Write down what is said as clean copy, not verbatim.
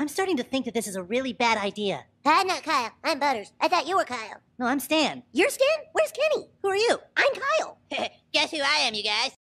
I'm starting to think that this is a really bad idea. I'm not Kyle. I'm Butters. I thought you were Kyle. No, I'm Stan. You're Stan? Where's Kenny? Who are you? I'm Kyle. Guess who I am, you guys?